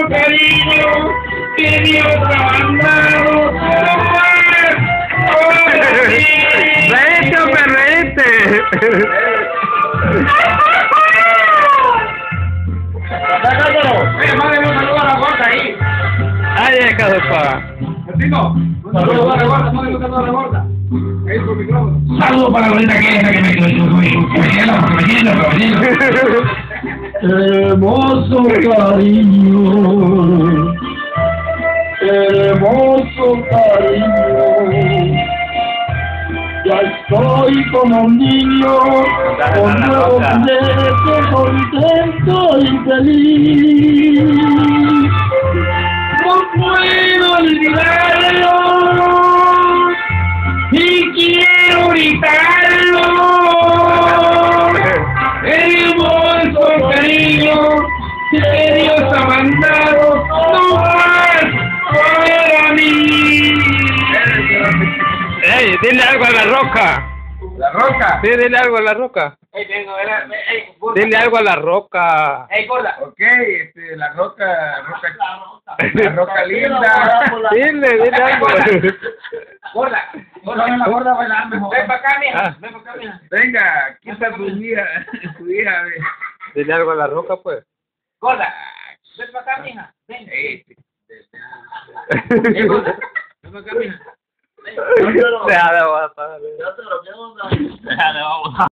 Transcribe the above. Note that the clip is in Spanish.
cariño que Dios ha mandado. Reíste, hombre, reíste. Mándale un saludo a la gorda ahí. Ay, es caduca. Un saludo a la gorda, mándale un saludo a la gorda. Ahí por micrófono. Saludo para la gordita que me hermoso cariño, hermoso cariño. Ya estoy como un niño, con nuevos juguetes, contento y feliz. No puedo olvidarlo y quiero gritarlo. El hermoso cariño que Dios ha mandado, no más para mí. Ey, dile algo a la roca. ¿La roca? Sí, dile algo a la roca. Dile algo a la roca. ¡Ey, gorda! Ok, la roca linda. Dile algo. Gorda, la gorda bailar mejor. Ven para acá, mija. Ven para acá, mija. Venga, quita tu hija, ve. Dile algo a la roca, pues. Gorda, ven para acá, mija. Ven. Gorda, ven para acá, mija. Deja de aguantar. Deja de aguantar.